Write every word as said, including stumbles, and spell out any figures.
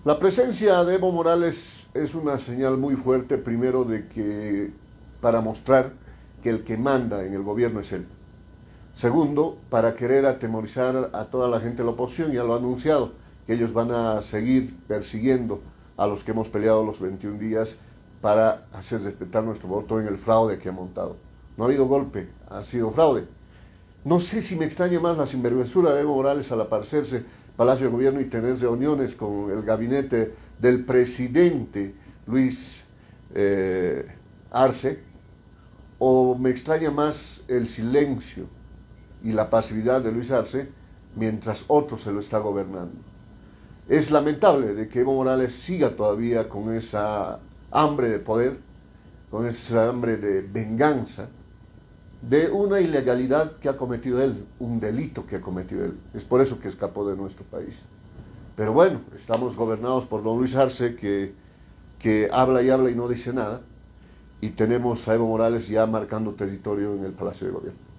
La presencia de Evo Morales es una señal muy fuerte, primero de que para mostrar que el que manda en el gobierno es él. Segundo, para querer atemorizar a toda la gente de la oposición, ya lo ha anunciado, que ellos van a seguir persiguiendo a los que hemos peleado los veintiún días para hacer respetar nuestro voto en el fraude que ha montado. No ha habido golpe, ha sido fraude. No sé si me extraña más la sinvergüenzura de Evo Morales al aparecerse Palacio de Gobierno y tener reuniones con el gabinete del presidente Luis eh, Arce, o me extraña más el silencio y la pasividad de Luis Arce mientras otro se lo está gobernando. Es lamentable de que Evo Morales siga todavía con esa hambre de poder, con esa hambre de venganza, de una ilegalidad que ha cometido él, un delito que ha cometido él. Es por eso que escapó de nuestro país. Pero bueno, estamos gobernados por don Luis Arce, que, que habla y habla y no dice nada, y tenemos a Evo Morales ya marcando territorio en el Palacio de Gobierno.